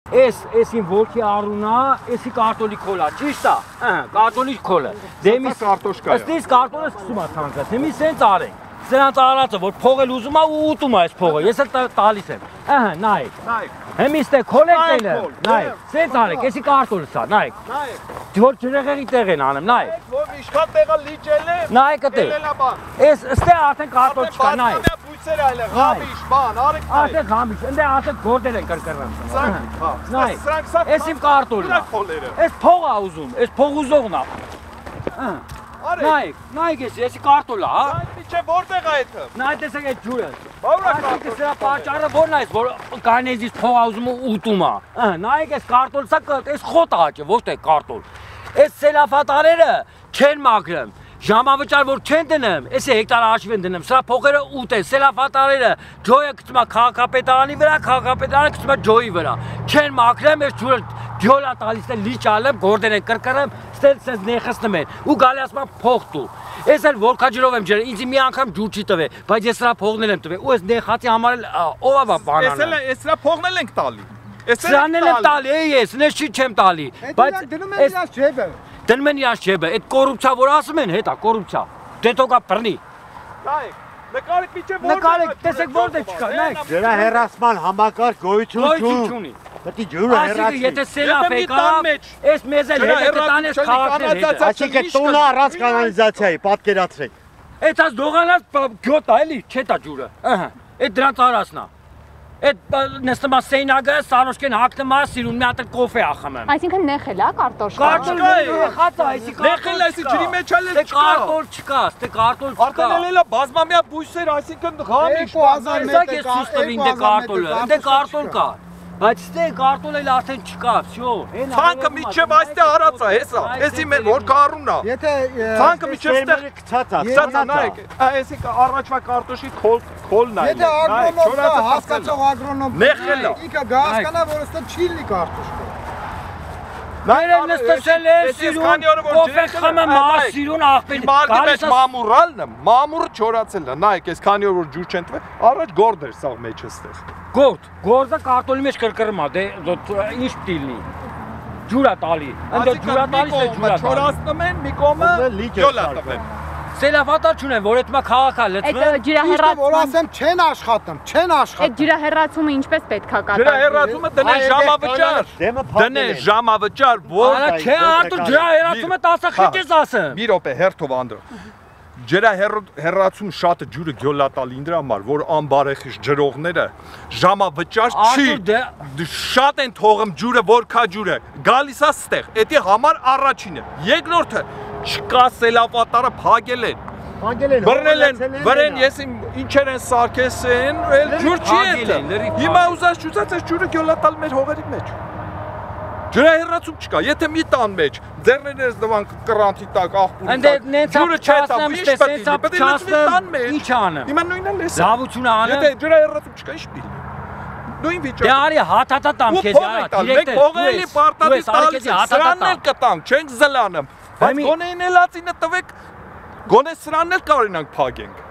Էսին ոլքի առունա, էսի կարտոլի քոլա, ճիշտ է, կարտոլի քոլը։ Դեմիս կարտոշկա։ Ըստ իս կարտոլը սկսում է ցանկացնել։ Հիմի սենց արենք։ Սրանց արածը, որ փողել ուզում է ու ուտում է այս փողը։ Ես էլ տալիս եմ։ Նայեք։ Հիմի ստե քոլեկտելը, նայեք։ Սենց արեք, էսի կարտոլը սա, նայեք։ Որ ջրեղեղի տեղ են անեմ, նայեք։ Որ իշքան տեղը լիճել է։ Նայեք այդտեղ։ Էս ստե արդեն կարտոլ չկա, նայեք։ Բույսեր այլ է, ղամիշ, բան, արեք նայեք։ Արդեն ղամիշ, ընդ արդեն գորդել են կրկռան։ Նայեք։ Էս իմ կարտոլն է։ Էս փող է ուզում, էս փող ուզողն է։ Նայեք էսի կարտոլ է, հա։ Չէ, որտեղ է այդը։ Նայեք տեսեք այդ ջուրը։ Բավարար կարտոլ։ Սրա պատճառը ո՞րն է, որ կանեզից փող է ուզում ու ուտում է։ Նայեք էս կարտոլ, սա էս խոտ աճ է, ոչ թե կարտոլ։ Էս սելավատարերը չեն մաքրում։ Ժամավճար որ չեն դնում, էսի հեկտարավճար են դնում, սրա փողերը ուտեն, սելավատարերը, ջոյը գցում է քաղաքապետարանի վրա, քաղաքապետարանը գցում է ջոյի վրա։ Չեն մաքրում, այս ջուրը ջոլա տալիս են լիճ ալեմ, գորդեն են կրկռեմ, ստենց նեխսնում են ու գալի ասում են փող տու։ Ես էլ որքաջրով եմ ջրել, ինձ մի անգամ ջուր չի տվել, բայց ես սրա փողն եմ տվել ու այս նեխացի համար էլ ով է բանանը։ Ես սրա փողն էլ ենք տալի։ Սրանն էլ եմ տալի, ես նես չեմ տալի, բայց դնում են իրաց ջեբը։ Դնում են իրաց ջեբը, այդ կոռուպցիա որ ասում են, հետա կոռուպցիա։ Դե թողա բռնի։ Նայեք, նկարեք միջև որտեղ։ Նկարեք, տեսեք որտեղ չկա, նայեք։ Դրա հեռացման համակարգ գոյություն չունի։ Պետք է ջուրը հեռացվի։ Եթե սելավ եկա, այս մեզ էլ հետ կտանես քաղաքներ հետ։ Այսինքն տունը առանց կանալիզացիայի, պատկերացրեք։ Այդ աս դողանած գյոտ է, էլի, չէ՞ տա ջուրը։ Այդ դրանց արածն է։ Այդ նստում է սեյնագը, սարոշկեն հագնում է, սիրուն մի հատ կոֆե ա խմեմ։ Այսինքն նեխել է կարտոշկա։ Կարտոլ խածա, այսի նեխել այսի ջրի մեջ էլ չկա։ Կարտոլ չկա, ստե կարտոլ չկա։ Արդեն էլ բազմամյա բույսեր, այսինքն ղամիշ, 2000 մետր ես ցույց տվին դե կարտոլը, դե կարտոլ կա։ Բայց ստե կարտոլ էլ արդեն չկա, всё։ Ցանկը միջև այստեղ արած է, հեսա։ Էսի մեր որ կարունն է։ Եթե ցանկը միջև ստեղ գցած է։ գցած է, նայեք։ Էսի առաջվա կարտոշի քոլն է։ Եթե ագրոնոմ կա, հասկացող ագրոնոմ նեխել է։ ինքը հասկանա, որ ըստը չի լի կարտոշկա։ Նայեք նստել է սիրուն, կոֆե խմեմ, սիրուն աղբեր։ Մարդի մեջ մամուրալն է, մամուրը չորացել է։ Նայեք, այս քանի օր որ ջուր չեն տվել, առաջ գորդ էր սա մեջ էստեղ։ Գորդը կարտոլի մեջ կրկռում է, դե ինչ պիտի լինի։ Ջուրա տալի, ընդ ջուրա տալիս է ջուրա տալի։ Չորացնում են, մի կողմը ջոլա տվեն։ Սելավատար չունեն, որ այդ մա քաղաք է լծվում։ Այդ ջրահեռացումը, որ ասեմ, չեն աշխատում։ այդ ջրահեռացումը ինչպես պետք է կատարվի։ Ջրահեռացումը դնեն ժամավճար։ Դնեն ժամավճար, որ Արա չէ, արտու ջրահեռացումը 10 խիճ ես ասեմ։ Մի րոպե, հերթով անդր։ Ջրահեռացում շատը ջուրը գյոլատալ ինձ համար, որ անբարեխիղ ջրողները ժամավճար չի, շատ են թողում ջուրը, որ քա ջուրը, գալիս է ստեղ, էդի համար առաջինը, երկրորդը, չկա սելավատարը փագել են, բռնել են, վրեն ես ինչեր են սարքեսեն, էլ ջուր չի էտը, հիմա ուզած չուզած այս ջուրը գյոլատալ մեր հողերի մեջ։ Ջրահեռացում չկա, եթե մի տան մեջ ձեռներս դվան կրանտի տակ աղբուրի տակ, ջուրը չետամ, ինչ պետք է տան մեջ, ինչ անեմ, հիմա նույնն էլ ես լավություն անեմ, եթե ջրահեռացում չկա, ինչ պիտի նույն վիճակը։ Դե արի հաթաթա տամ քեզ, արա, մենք փողելի պարտադիր տալիս սրանն էլ կտանք, չենք զլանում, բայց գոնե ինելացինը տվեք, գոնե սրանն էլ կարենանք փագենք։